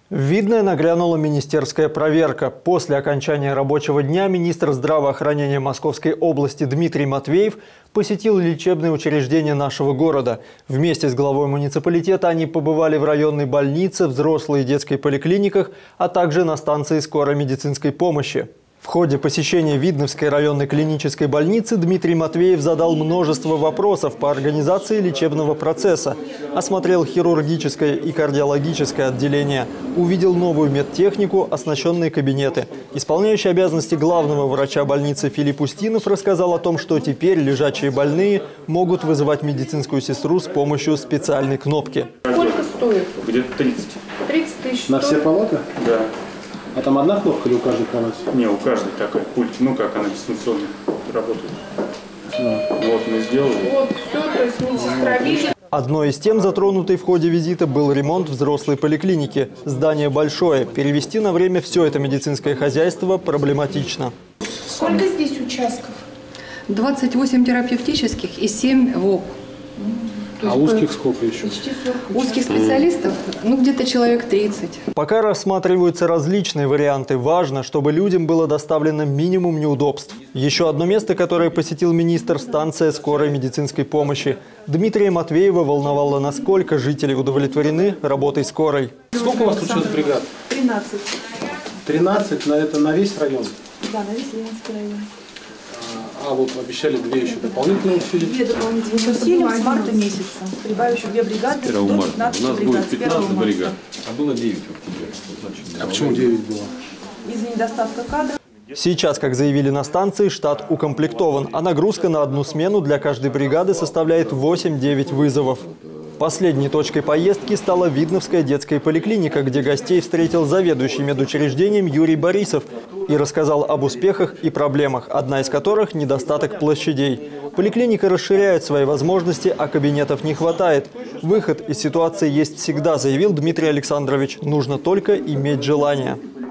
В Видное нагрянула министерская проверка. После окончания рабочего дня министр здравоохранения Московской области Дмитрий Матвеев посетил лечебные учреждения нашего города. Вместе с главой муниципалитета они побывали в районной больнице, взрослой и детской поликлиниках, а также на станции скорой медицинской помощи. В ходе посещения Видновской районной клинической больницы Дмитрий Матвеев задал множество вопросов по организации лечебного процесса. Осмотрел хирургическое и кардиологическое отделение. Увидел новую медтехнику, оснащенные кабинеты. Исполняющий обязанности главного врача больницы Филипп Устинов рассказал о том, что теперь лежачие больные могут вызывать медицинскую сестру с помощью специальной кнопки. Сколько стоит? Где-то 30. 30 тысяч. На все палаты? Да. А там одна кнопка или у каждой палаты? Не, у каждой такой пульт. Ну, как она дистанционно работает. Вот мы сделали. Вот, все, то есть медсестра видит. Одной из тем, затронутой в ходе визита, был ремонт взрослой поликлиники. Здание большое. Перевести на время все это медицинское хозяйство проблематично. Сколько здесь участков? 28 терапевтических и 7 ВОП. А узких сколько еще? Узких специалистов, где-то человек 30. Пока рассматриваются различные варианты. Важно, чтобы людям было доставлено минимум неудобств. Еще одно место, которое посетил министр – станция скорой медицинской помощи. Дмитрия Матвеева волновало, насколько жители удовлетворены работой скорой. Сколько у вас тут сейчас бригад? 13. 13 на весь район? Да, на весь Ленинский район. А вот обещали 2 еще дополнительные усилить? 2 дополнительные усилим с марта месяца. Прибавим еще 2 бригады, до 15 У нас бригад. будет 15 бригад, а было 9 в октябре. А почему 9 было? Из-за недостатка кадров. Сейчас, как заявили на станции, штат укомплектован, а нагрузка на одну смену для каждой бригады составляет 8-9 вызовов. Последней точкой поездки стала Видновская детская поликлиника, где гостей встретил заведующий медучреждением Юрий Борисов и рассказал об успехах и проблемах, одна из которых – недостаток площадей. Поликлиника расширяет свои возможности, а кабинетов не хватает. Выход из ситуации есть всегда, заявил Дмитрий Александрович. Нужно только иметь желание.